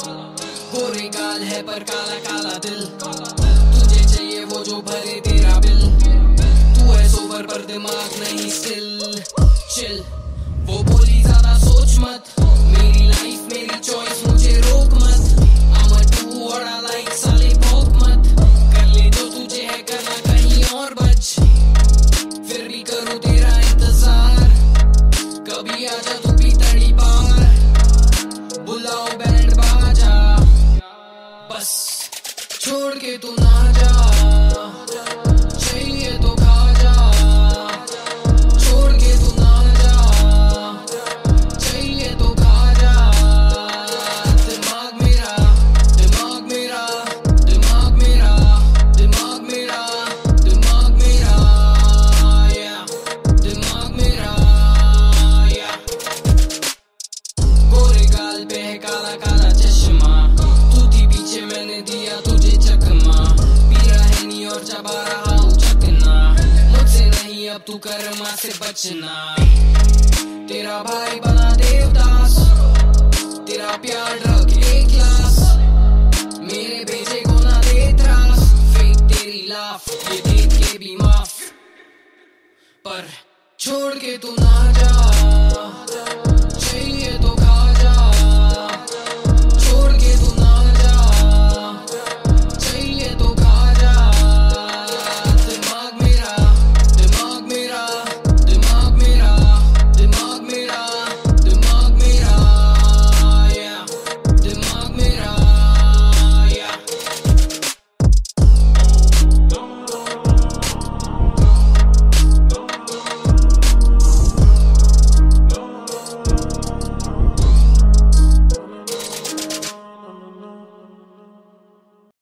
गोरे गाल है पर काला काला दिल, तुझे चाहिए वो जो भरे तेरा बिल। तू है सोबर पर दिमाग नहीं स्टिल चिल। वो बोली ज्यादा सोच मत, मेरी लाइफ मेरी चॉइस मुझे रोक मत। I'm a do what I like, साले भौंक मत। कर ले जो तुझे है करना, कहीं और बच। फिर भी करूँ तेरा इंतजार, कभी आजा तू भी तड़ी पार। बुलाओ बैंड बाजा, बस छोड़ के तू ना जा। चाहिए तो खा जा, छोड़ के तू ना जा। चाहिए तो खा जा। दिमाग मेरा, दिमाग मेरा, दिमाग मेरा, दिमाग मेरा, दिमाग मेरा, दिमाग मेरा। गोरे गाल पे है काला काला चश्मा, तू थी पीछे मैंने दिया तुझे चकमा। पी रहा है नी और चबा रहा हूँ चकना, मुझसे नहीं अब तू कर्मा से बचना। तेरा भाई बना देवदास, तेरा प्यार ड्रग